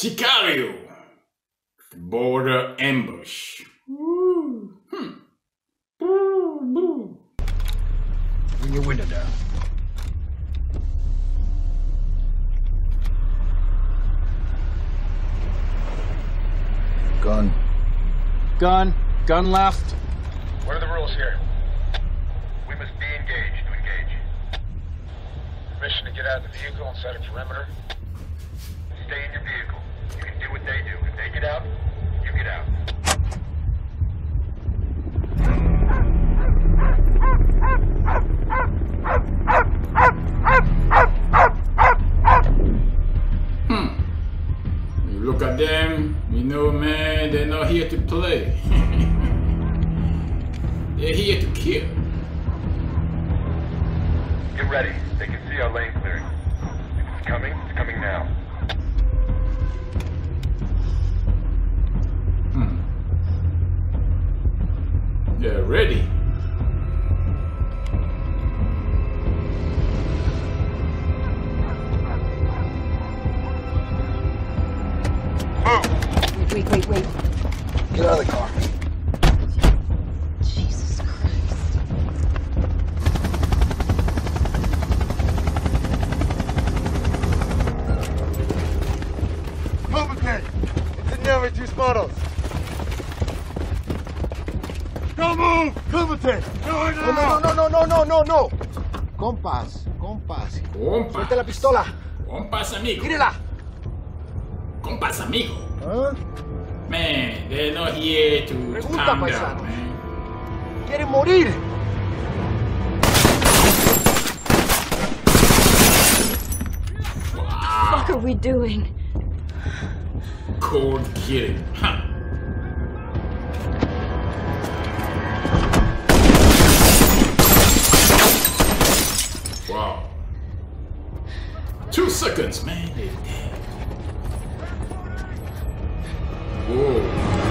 Sicario, border ambush. Bring your window down. Gun. Gun. Gun left. What are the rules here? We must be engaged to engage. Permission to get out of the vehicle and set a perimeter. Stay in your vehicle. You can do what they do. If they get out, you get out. You look at them, you know, man, they're not here to play. They're here to kill. Get ready. They can see our lane clearing. If it's coming now. They're ready. Wait. Get out of the car. Jesus Christ. Cómete! Enseñame tus manos! Don't move! Cómete! No. Compas. Suelta la pistola. Compas, amigo. Mírela. Compas, amigo. ¿Ah? Man, they're not here to Pregunta, calm paisano. down, man. Quieren morir. What are we doing? Cold killing, huh? Wow. 2 seconds, man. They're dead. Whoa.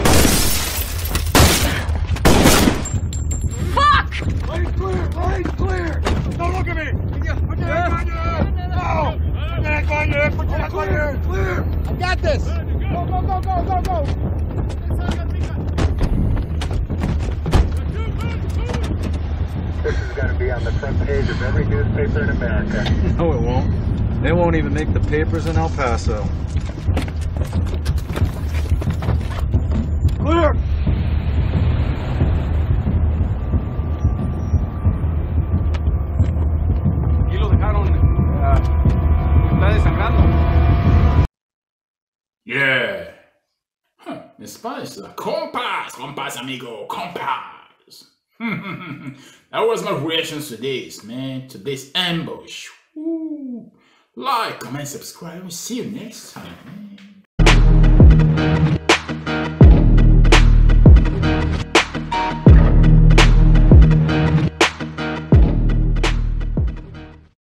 Fuck! Lane clear! Don't look at me! Put your hands on your head! No! Put your hands on your head! Put your hands on your head! Clear! I got this. Go. This is going to be on the front page of every newspaper in America. No, it won't. They won't even make the papers in El Paso. Clear! Aquí lo dejaron. Está desangrando. Yeah. Huh. In Spanish, compas, amigo, compas. That was my reaction to this, man, to this ambush. Woo. Like, comment, subscribe, and see you next time, man.